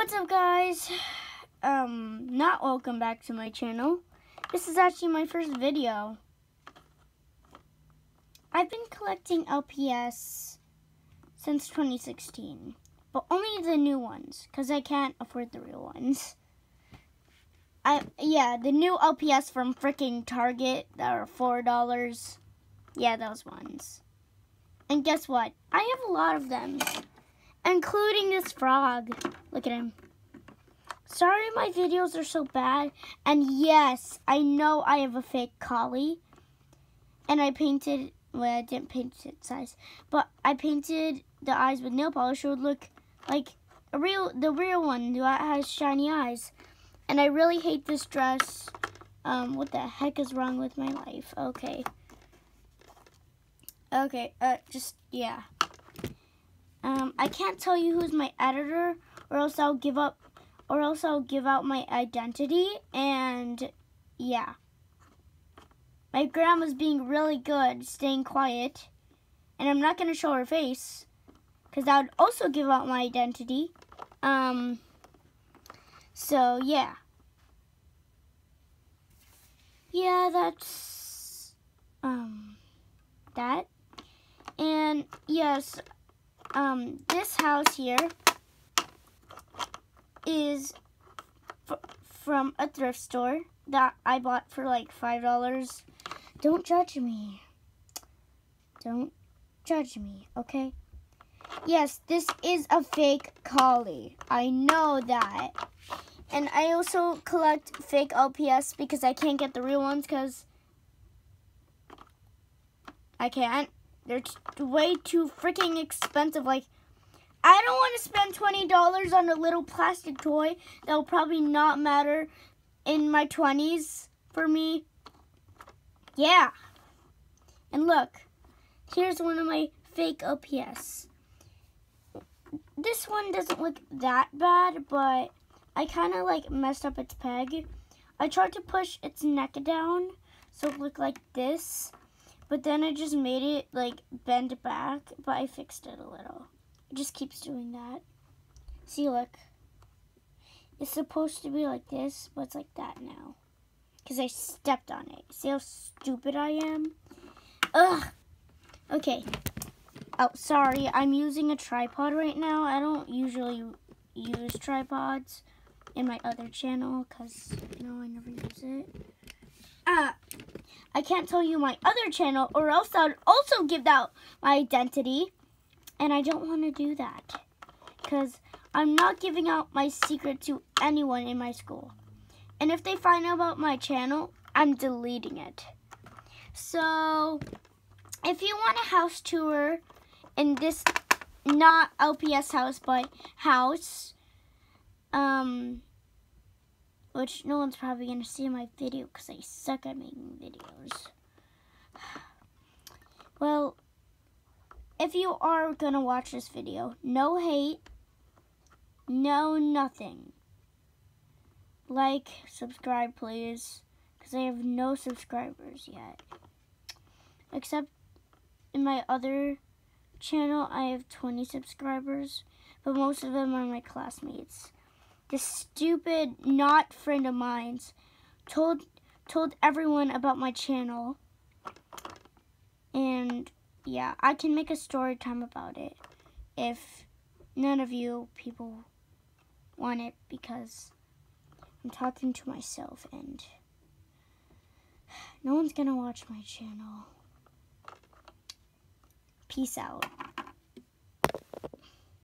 What's up, guys? Not welcome back to my channel. This is actually my first video. I've been collecting LPS since 2016, but only the new ones, because I can't afford the real ones. The new LPS from freaking Target that are $4. Yeah, those ones. And guess what? I have a lot of them, including this frog. Look at him. Sorry my videos are so bad. And yes, I know I have a fake collie. And I painted, well, I didn't paint it size, but I painted the eyes with nail polish so it would look like the real one that has shiny eyes. And I really hate this dress. What the heck is wrong with my life? Okay, yeah. I can't tell you who's my editor, or else I'll give out my identity. And yeah, my grandma's being really good, staying quiet, and I'm not gonna show her face, because that would also give out my identity. So yeah. Yeah, that's that. And yes, this house here is from a thrift store that I bought for like $5. Don't judge me. Don't judge me, okay? Yes, this is a fake collie. I know that. And I also collect fake LPS because I can't get the real ones because I can't. They're way too freaking expensive. Like, I don't want to spend $20 on a little plastic toy that will probably not matter in my 20s for me. Yeah. And look, here's one of my fake LPS. This one doesn't look that bad, but I kind of like messed up its peg. I tried to push its neck down so it looked like this, but then I just made it like bend back, but I fixed it a little. It just keeps doing that. See, look. It's supposed to be like this, but it's like that now, because I stepped on it. See how stupid I am? Ugh. Okay. Oh, sorry. I'm using a tripod right now. I don't usually use tripods in my other channel because, you know, I never use it. I can't tell you my other channel, or else I would also give out my identity. And I don't want to do that because I'm not giving out my secret to anyone in my school. And if they find out about my channel, I'm deleting it. So if you want a house tour in this, not LPS house, but house, which no one's probably going to see in my video because I suck at making videos. Well, if you are going to watch this video, no hate, no nothing. Like, subscribe, please, because I have no subscribers yet. Except in my other channel, I have 20 subscribers, but most of them are my classmates. This stupid not friend of mine told everyone about my channel, and yeah, I can make a story time about it if none of you people want it, because I'm talking to myself and no one's gonna watch my channel. Peace out.